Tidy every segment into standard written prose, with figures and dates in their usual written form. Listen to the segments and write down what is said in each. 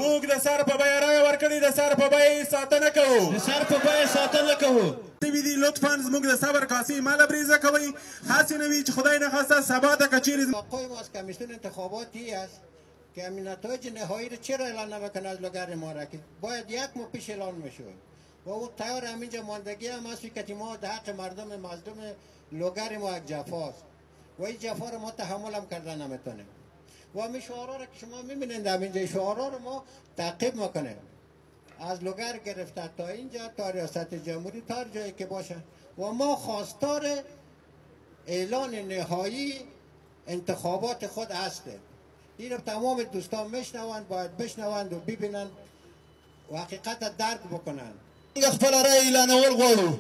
موږ د سر په بیه رایه ورکړې، د سر په بیه یې ساتنه کوو، د سر په بیه ساتنه کوو. دي لطفا زموږ د صبر کاسې مه لبریزه کوئ. هسې نه وي چې خدای نخواسته سبا ته که چیرې توقع ما از کمیسیون انتخاباتی است که همین نتایج نهایی رو چرا اعلان نمیکنه از لوگر ما را که باید یک ماه پیش اعلان میشه و او تیار همینجا ماندگی هم هست که ما در حق مردم مظلوم لوگر ما یک جفاست و این جفا رو ما تحمل هم کرده نمیتونیم و همین شعارها رو که شما میبینید همینجا شعارها رو ما تعقیب میکنیم از لوگر گرفته تا اینجا تا ریاست جمهوری تا هر جایی که باشه و ما خواستار اعلان نهایی انتخابات خود هستیم. این رو تمام دوستان میشنوند، باید بشنوند و ببینند و حقیقت درک بکنند. خپل رای اعلانول غواړو.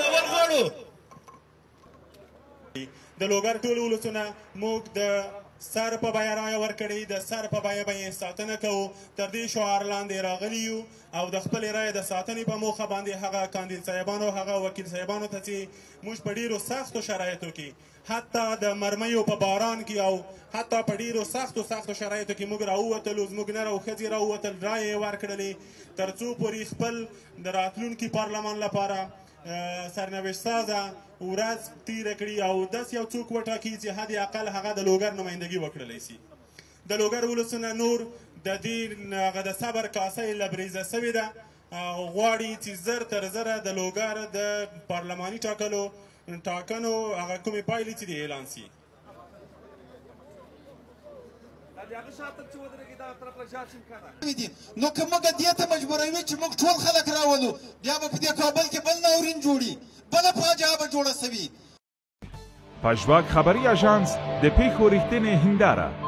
د لوګر ټول ولسونه موږ د سر په بیه رایه ورکړې، د سر په بیه به یې ساتنه کوو. تر دې شعار لاندې راغلي یو او د خپلې رایې د ساتنې په موخه باندې هغه کاندید صاحبانو هغه وکیل صاحبانو ته چې موږ په ډېرو سختو شرایطو کې حتی د مرمیو په باران کې او حتی په ډېرو سختو شرایطو کې موږ راووتلو، زموږ نر او ښځې راووتل، رایې یې ورکړلې تر څو پورې خپل د راتلونکي پارلمان لپاره سرنوشت سازه ورځ تیره کړي او داسې یو څوک وټاکي چې حد اقل هغه د لوګر نمایندګي وکړلی سي. د لوګر ولسونه نور د دې هغه د صبر کاسه یې لبریزه سوې ده او غواړي چې زر تر زره د لوګر د پارلماني ټاکنو هغه کومې پایلې چې دي اعلان سي. نو که موږ دې ته مجبوروي چې موږ ټول خلک راولو بیا به په دې کابل کې بل ناورین جوړي، بله فاجعه به جوړه سوي. پژواک خبري اژانس د پیښو رښتینې هنداره